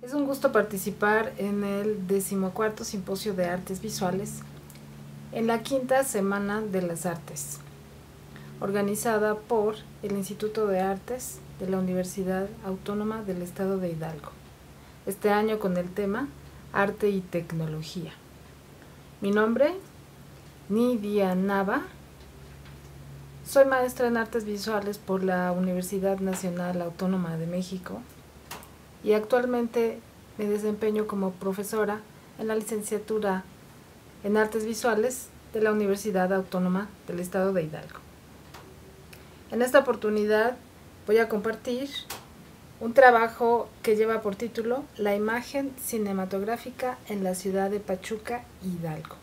Es un gusto participar en el 14º Simposio de Artes Visuales en la quinta Semana de las Artes, organizada por el Instituto de Artes de la Universidad Autónoma del Estado de Hidalgo, este año con el tema Arte y Tecnología. Mi nombre, Nidia Nava, soy maestra en Artes Visuales por la Universidad Nacional Autónoma de México y actualmente me desempeño como profesora en la licenciatura en Artes Visuales de la Universidad Autónoma del Estado de Hidalgo. En esta oportunidad voy a compartir un trabajo que lleva por título La imagen cinematográfica en la ciudad de Pachuca, Hidalgo.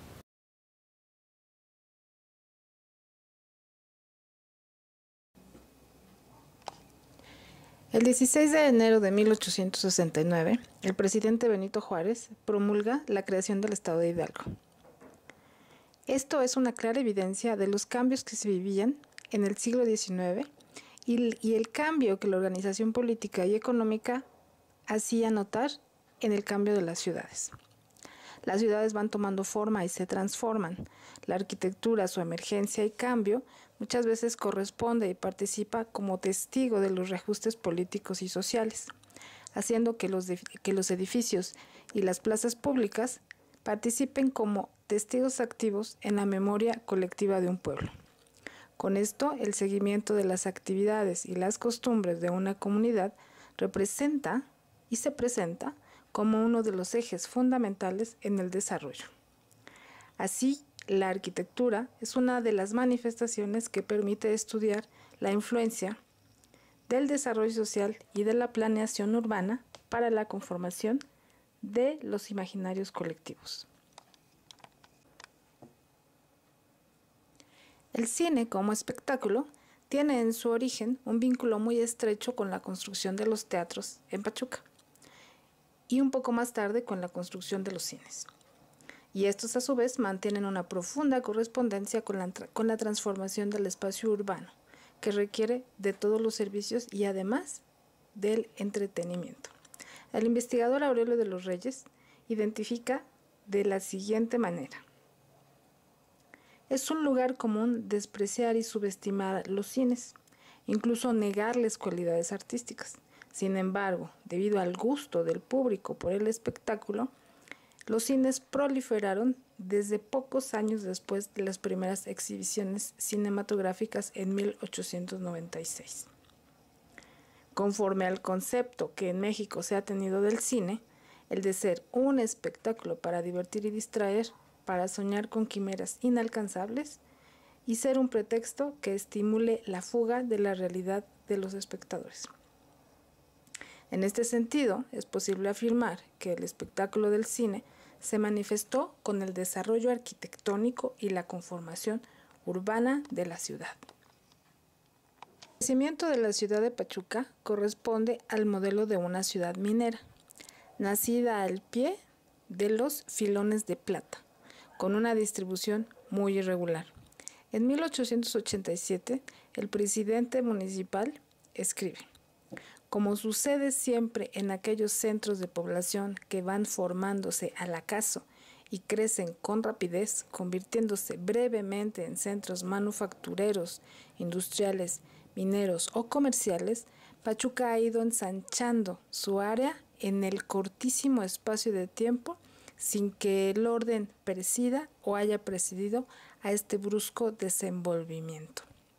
El 16 de enero de 1869, el presidente Benito Juárez promulga la creación del Estado de Hidalgo. Esto es una clara evidencia de los cambios que se vivían en el siglo XIX y el cambio que la organización política y económica hacía notar en el cambio de las ciudades. Las ciudades van tomando forma y se transforman. La arquitectura, su emergencia y cambio, muchas veces corresponde y participa como testigo de los reajustes políticos y sociales, haciendo que los edificios y las plazas públicas participen como testigos activos en la memoria colectiva de un pueblo. Con esto, el seguimiento de las actividades y las costumbres de una comunidad representa y se presenta como uno de los ejes fundamentales en el desarrollo. Así, la arquitectura es una de las manifestaciones que permite estudiar la influencia del desarrollo social y de la planeación urbana para la conformación de los imaginarios colectivos. El cine como espectáculo tiene en su origen un vínculo muy estrecho con la construcción de los teatros en Pachuca y un poco más tarde con la construcción de los cines. Y estos a su vez mantienen una profunda correspondencia con la transformación del espacio urbano, que requiere de todos los servicios y además del entretenimiento. El investigador Aurelio de los Reyes identifica de la siguiente manera. Es un lugar común despreciar y subestimar los cines, incluso negarles cualidades artísticas. Sin embargo, debido al gusto del público por el espectáculo, los cines proliferaron desde pocos años después de las primeras exhibiciones cinematográficas en 1896. Conforme al concepto que en México se ha tenido del cine, el de ser un espectáculo para divertir y distraer, para soñar con quimeras inalcanzables y ser un pretexto que estimule la fuga de la realidad de los espectadores. En este sentido, es posible afirmar que el espectáculo del cine se manifestó con el desarrollo arquitectónico y la conformación urbana de la ciudad. El crecimiento de la ciudad de Pachuca corresponde al modelo de una ciudad minera, nacida al pie de los filones de plata, con una distribución muy irregular. En 1887, el presidente municipal escribe: como sucede siempre en aquellos centros de población que van formándose al acaso y crecen con rapidez, convirtiéndose brevemente en centros manufactureros, industriales, mineros o comerciales, Pachuca ha ido ensanchando su área en el cortísimo espacio de tiempo sin que el orden presida o haya presidido a este brusco desenvolvimiento.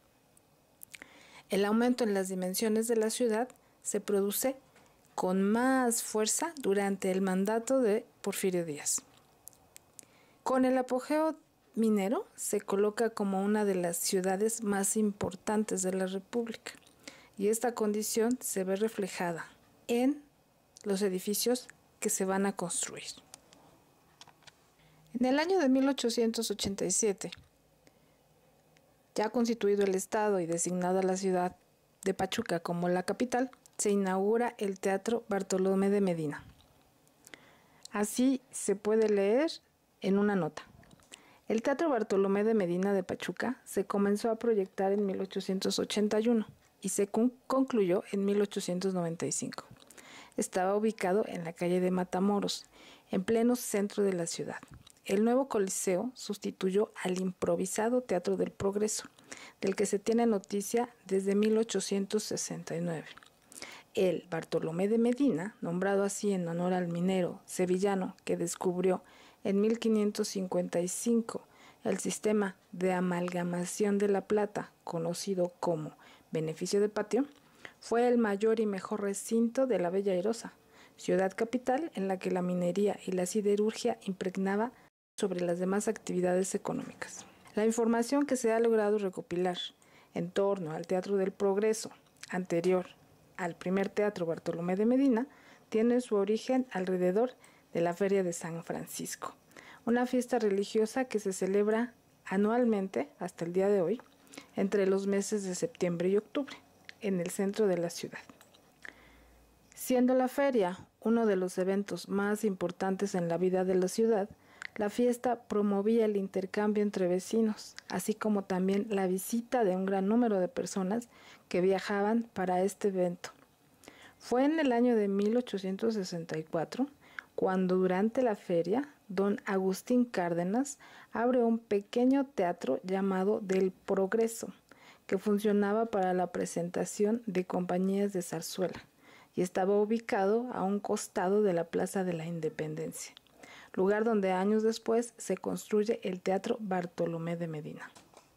El aumento en las dimensiones de la ciudad se produce con más fuerza durante el mandato de Porfirio Díaz. Con el apogeo minero se coloca como una de las ciudades más importantes de la República y esta condición se ve reflejada en los edificios que se van a construir. En el año de 1887, ya constituido el Estado y designada la ciudad de Pachuca como la capital, se inaugura el Teatro Bartolomé de Medina. Así se puede leer en una nota. El Teatro Bartolomé de Medina de Pachuca se comenzó a proyectar en 1881 y se concluyó en 1895. estaba ubicado en la calle de Matamoros, en pleno centro de la ciudad. El nuevo Coliseo sustituyó al improvisado Teatro del Progreso, del que se tiene noticia desde 1869. El Bartolomé de Medina, nombrado así en honor al minero sevillano que descubrió en 1555 el sistema de amalgamación de la plata, conocido como beneficio de patio, fue el mayor y mejor recinto de la Bella Airosa, ciudad capital en la que la minería y la siderurgia impregnaba sobre las demás actividades económicas. La información que se ha logrado recopilar en torno al Teatro del Progreso, anterior al primer Teatro Bartolomé de Medina, tiene su origen alrededor de la Feria de San Francisco, una fiesta religiosa que se celebra anualmente hasta el día de hoy, entre los meses de septiembre y octubre, en el centro de la ciudad. Siendo la feria uno de los eventos más importantes en la vida de la ciudad, la fiesta promovía el intercambio entre vecinos, así como también la visita de un gran número de personas que viajaban para este evento. Fue en el año de 1864 cuando durante la feria don Agustín Cárdenas abre un pequeño teatro llamado Del Progreso, que funcionaba para la presentación de compañías de zarzuela y estaba ubicado a un costado de la Plaza de la Independencia, lugar donde años después se construye el Teatro Bartolomé de Medina.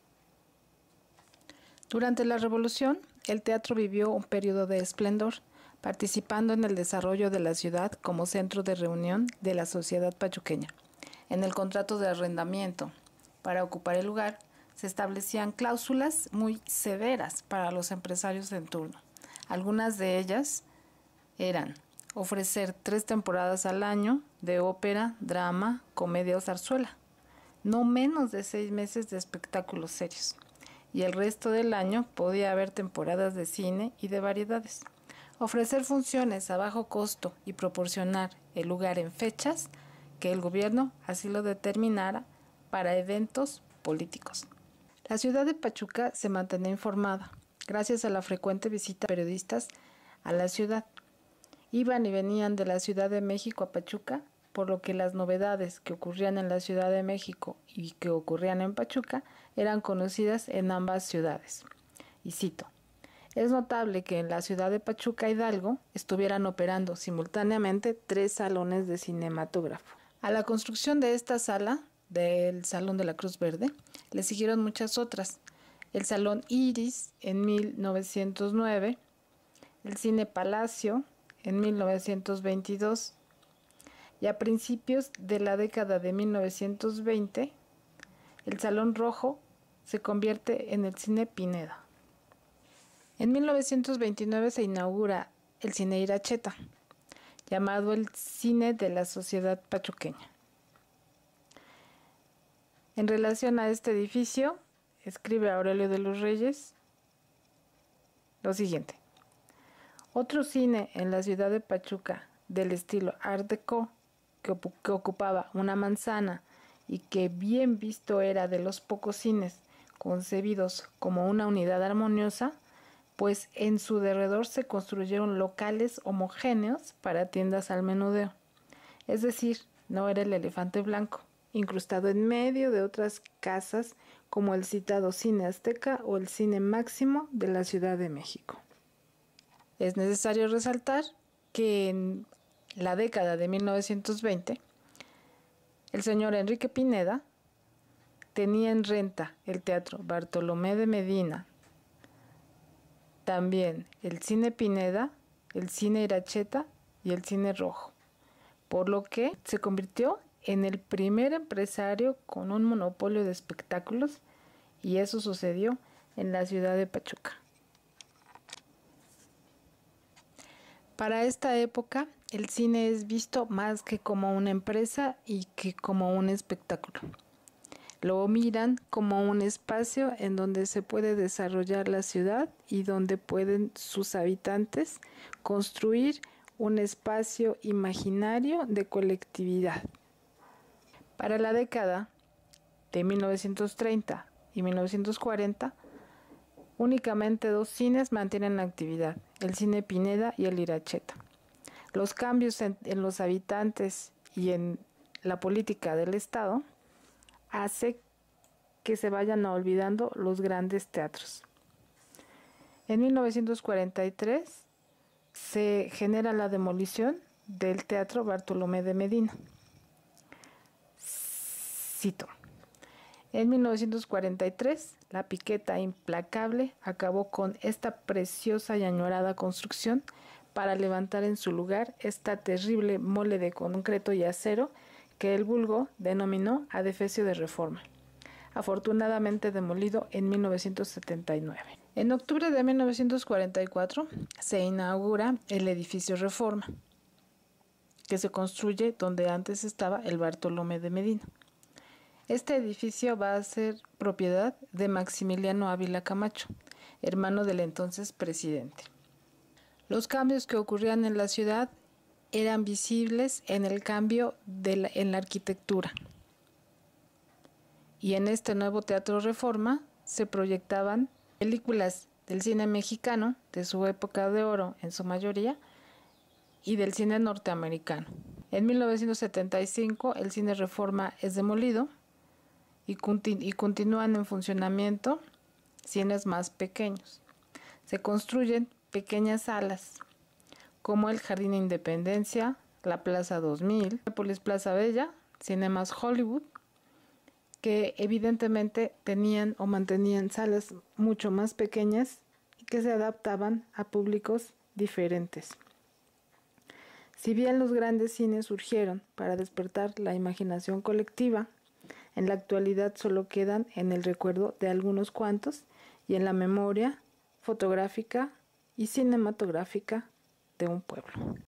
Durante la Revolución, el teatro vivió un periodo de esplendor, participando en el desarrollo de la ciudad como centro de reunión de la sociedad pachuqueña. En el contrato de arrendamiento para ocupar el lugar se establecían cláusulas muy severas para los empresarios en turno. Algunas de ellas eran ofrecer 3 temporadas al año de ópera, drama, comedia o zarzuela, no menos de 6 meses de espectáculos serios, y el resto del año podía haber temporadas de cine y de variedades. Ofrecer funciones a bajo costo y proporcionar el lugar en fechas que el gobierno así lo determinara para eventos políticos. La ciudad de Pachuca se mantenía informada gracias a la frecuente visita de periodistas a la ciudad. Iban y venían de la Ciudad de México a Pachuca, por lo que las novedades que ocurrían en la Ciudad de México y que ocurrían en Pachuca eran conocidas en ambas ciudades. Y cito: es notable que en la ciudad de Pachuca Hidalgo estuvieran operando simultáneamente 3 salones de cinematógrafo. A la construcción de esta sala, del Salón de la Cruz Verde, le siguieron muchas otras: el Salón Iris en 1909, el Cine Palacio en 1922, y a principios de la década de 1920, el Salón Rojo se convierte en el Cine Pineda. En 1929 se inaugura el Cine Iracheta, llamado el Cine de la Sociedad Pachuqueña. En relación a este edificio, escribe Aurelio de los Reyes lo siguiente: otro cine en la ciudad de Pachuca del estilo Art Deco, que ocupaba una manzana y que bien visto era de los pocos cines concebidos como una unidad armoniosa, pues en su derredor se construyeron locales homogéneos para tiendas al menudeo. Es decir, no era el elefante blanco, incrustado en medio de otras casas como el citado Cine Azteca o el Cine Máximo de la Ciudad de México. Es necesario resaltar que en la década de 1920, el señor Enrique Pineda tenía en renta el Teatro Bartolomé de Medina, también el Cine Pineda, el Cine Iracheta y el Cine Rojo, por lo que se convirtió en el primer empresario con un monopolio de espectáculos, y eso sucedió en la ciudad de Pachuca. Para esta época, el cine es visto más que como una empresa y que como un espectáculo. Lo miran como un espacio en donde se puede desarrollar la ciudad y donde pueden sus habitantes construir un espacio imaginario de colectividad. Para la década de 1930 y 1940, únicamente 2 cines mantienen actividad: el Cine Pineda y el Iracheta. Los cambios en los habitantes y en la política del Estado hace que se vayan olvidando los grandes teatros. En 1943 se genera la demolición del Teatro Bartolomé de Medina. Cito: en 1943, la piqueta implacable acabó con esta preciosa y añorada construcción para levantar en su lugar esta terrible mole de concreto y acero que el vulgo denominó adefesio de Reforma, afortunadamente demolido en 1979. En octubre de 1944 se inaugura el edificio Reforma, que se construye donde antes estaba el Bartolomé de Medina. Este edificio va a ser propiedad de Maximiliano Ávila Camacho, hermano del entonces presidente. Los cambios que ocurrían en la ciudad eran visibles en el cambio en la arquitectura. Y en este nuevo Teatro Reforma se proyectaban películas del cine mexicano, de su época de oro en su mayoría, y del cine norteamericano. En 1975 el cine Reforma es demolido y continúan en funcionamiento cines más pequeños. Se construyen pequeñas salas como el Jardín de Independencia, la Plaza 2000, Plaza Bella, Cinemas Hollywood, que evidentemente tenían o mantenían salas mucho más pequeñas y que se adaptaban a públicos diferentes. Si bien los grandes cines surgieron para despertar la imaginación colectiva, en la actualidad solo quedan en el recuerdo de algunos cuantos y en la memoria fotográfica y cinematográfica de un pueblo.